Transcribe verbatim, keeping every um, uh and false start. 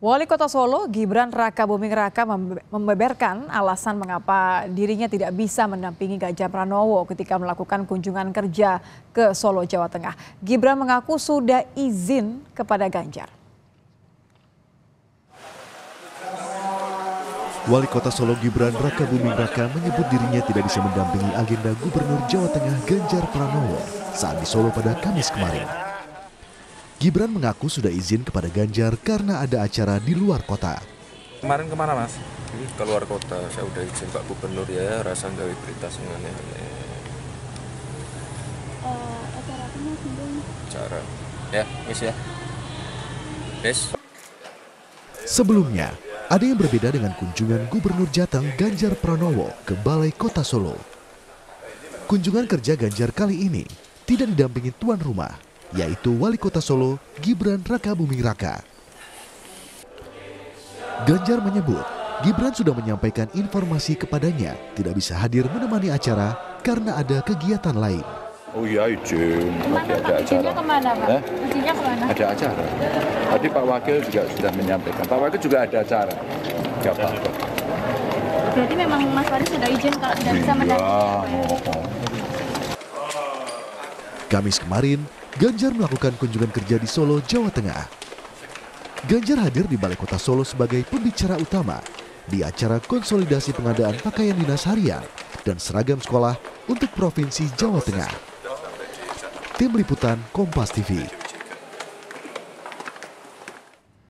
Wali Kota Solo, Gibran Rakabuming Raka membeberkan alasan mengapa dirinya tidak bisa mendampingi Ganjar Pranowo ketika melakukan kunjungan kerja ke Solo, Jawa Tengah. Gibran mengaku sudah izin kepada Ganjar. Wali Kota Solo Gibran Rakabuming Raka menyebut dirinya tidak bisa mendampingi agenda Gubernur Jawa Tengah Ganjar Pranowo saat di Solo pada Kamis kemarin. Gibran mengaku sudah izin kepada Ganjar karena ada acara di luar kota. Kemarin kemana mas? Ini ke luar kota, saya udah izin Pak Gubernur ya, rasa gawe berita semuanya. Uh, acara apa mas? Acara, ya, wis ya. Wis. Sebelumnya, ada yang berbeda dengan kunjungan Gubernur Jateng Ganjar Pranowo ke Balai Kota Solo. Kunjungan kerja Ganjar kali ini tidak didampingi tuan rumah, yaitu Wali Kota Solo Gibran Rakabuming Raka. Ganjar menyebut Gibran sudah menyampaikan informasi kepadanya tidak bisa hadir menemani acara karena ada kegiatan lain. Oh iya izin, ada, ada acara. Izinnya kemana Pak? Eh? Izinnya kemana? Ada acara. Tadi Pak Wakil juga sudah menyampaikan. Pak Wakil juga ada acara. Gak apa-apa. Berarti memang Mas Wali sudah izin kalau tidak bisa mendampingi. Kamis kemarin, Ganjar melakukan kunjungan kerja di Solo, Jawa Tengah. Ganjar hadir di Balai Kota Solo sebagai pembicara utama di acara konsolidasi pengadaan pakaian dinas harian dan seragam sekolah untuk Provinsi Jawa Tengah. Tim Liputan Kompas T V.